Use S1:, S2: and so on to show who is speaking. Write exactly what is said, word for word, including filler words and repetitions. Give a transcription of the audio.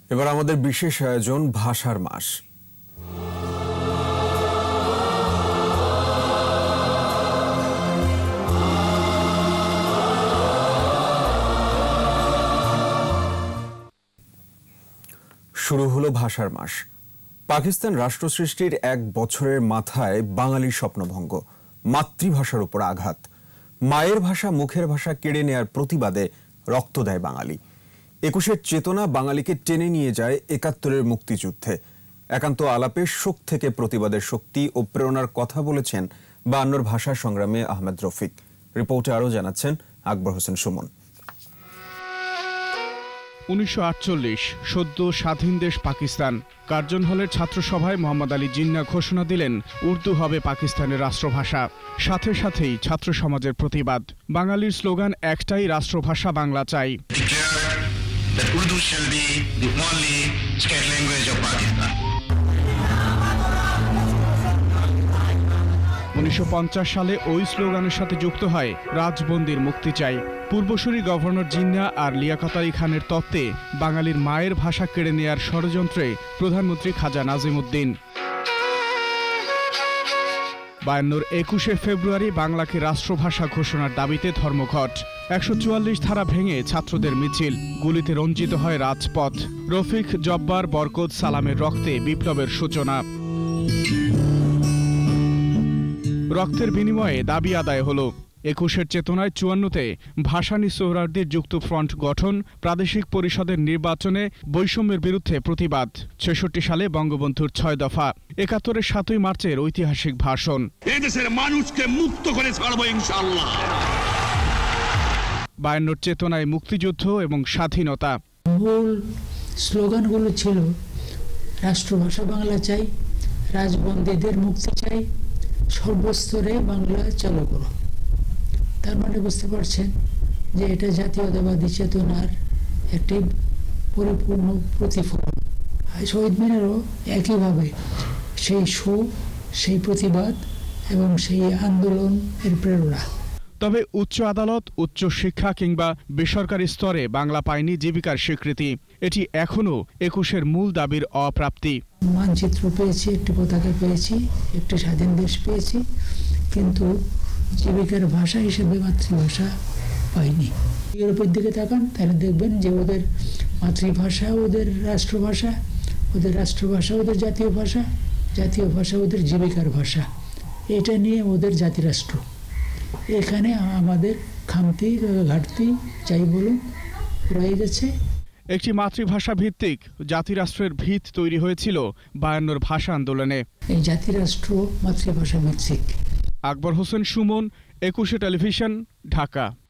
S1: এবার আমাদের বিশেষ আয়োজন ভাষার মাস। শুরু হলো ভাষার মাস। পাকিস্তান রাষ্ট্র সৃষ্টির এক বছরের মাথায় বাঙালির স্বপ্নভঙ্গ, মাতৃভাষার উপর আঘাত, মায়ের ভাষা মুখের ভাষা কেড়ে নেয়ার প্রতিবাদে রক্ত দেয় বাঙালি। একুশের চেতনা বাঙালিকে টেনে নিয়ে যায় একাত্তরের মুক্তিযুদ্ধে। একান্ত আলাপে শোক থেকে প্রতিবাদের শক্তি ও প্রেরণার কথা বলেছেন বায়ান্নর ভাষা সংগ্রামে আহমেদ রফিক। রিপোর্টে আরও জানাচ্ছেন আকবর হোসেন সুমন।
S2: উনিশশো আটচল্লিশ সদ্য স্বাধীন দেশ পাকিস্তান। কার্জন হলের ছাত্রসভায় মোহাম্মদ আলী জিন্নাহ ঘোষণা দিলেন উর্দু হবে পাকিস্তানের রাষ্ট্রভাষা। সাথে সাথেই ছাত্র সমাজের প্রতিবাদ। বাঙালির স্লোগান একটাই, রাষ্ট্রভাষা বাংলা চাই। উনিশশো পঞ্চাশ সালে ওই স্লোগানের সাথে যুক্ত হয় রাজবন্দির মুক্তি চাই। পূর্বসূরি গভর্নর জিন্নাহ আর লিয়াকত আলী খানের তত্ত্বে বাঙালির মায়ের ভাষা কেড়ে নেয়ার ষড়যন্ত্রে প্রধানমন্ত্রী খাজা নাজিমুদ্দিন। বায়ান্নর একুশে ফেব্রুয়ারি বাংলাকে রাষ্ট্রভাষা ঘোষণার দাবিতে ধর্মঘট। একশো চুয়াল্লিশ ধারা ভেঙে ছাত্রদের মিছিল, গুলিতে রঞ্জিত হয় রাজপথ। রফিক, জব্বার, বরকত, সালামের রক্তে বিপ্লবের সূচনা। রক্তের বিনিময়ে দাবি আদায় হলো। একুশের চেতনায় চুয়ান্নতে ভাসানী সোহরাওয়ার্দীর যুক্ত ফ্রন্ট গঠন, প্রাদেশিক পরিষদের নির্বাচনে বৈষম্যের বিরুদ্ধে প্রতিবাদ। ছেষট্টি সালে বঙ্গবন্ধুর ছয় দফা, একাত্তরের সাতই মার্চের ঐতিহাসিক ভাষণ।
S3: এদেশের মানুষকে মুক্ত করে ছাড়বো ইনশাআল্লাহ।
S2: বায়ান্নর চেতনায় মুক্তিযুদ্ধ এবং স্বাধীনতা।
S4: মূল স্লোগানগুলো ছিল রাষ্ট্রভাষা বাংলা চাই, রাজবন্দীদের মুক্তি চাই, সর্বস্তরে বাংলা চালু করো। তার মানে বুঝতে পারছেন যে এটা জাতীয়তাবাদী চেতনার একটি পরিপূর্ণ প্রতিফলন। শহীদ মিনারও একইভাবে সেই সুর, সেই প্রতিবাদ এবং সেই আন্দোলন এর প্রেরণা।
S2: তবে উচ্চ আদালত, উচ্চ শিক্ষা কিংবা বেসরকারি স্তরে বাংলা পায়নি জীবিকার স্বীকৃতি। এটি এখনো একুশের মূল দাবির অপ্রাপ্তি।
S4: মানচিত্র পেয়েছি, একটি পতাকা পেয়েছি, একটি স্বাধীন দেশ পেয়েছি, কিন্তু জীবিকার ভাষা হিসেবে মাতৃভাষা পাইনি। ইউরোপের দিকে তাকান, তাহলে দেখবেন যে ওদের মাতৃভাষা ওদের রাষ্ট্রভাষা, ওদের রাষ্ট্রভাষা ওদের জাতীয় ভাষা, জাতীয় ভাষা ওদের জীবিকার ভাষা। এটা নিয়ে ওদের জাতিরাষ্ট্র। এখানে আমাদের খামতি ঘাটতি যাই বলুন রয়ে গেছে।
S2: একটি মাতৃভাষা ভিত্তিক জাতিরাষ্ট্রের ভিত তৈরি হয়েছিল বায়ান্নর ভাষা আন্দোলনে।
S4: এই জাতিরাষ্ট্র মাতৃভাষা ভিত্তিক।
S2: আকবর হোসেন সুমন, একুশে টেলিভিশন, ঢাকা।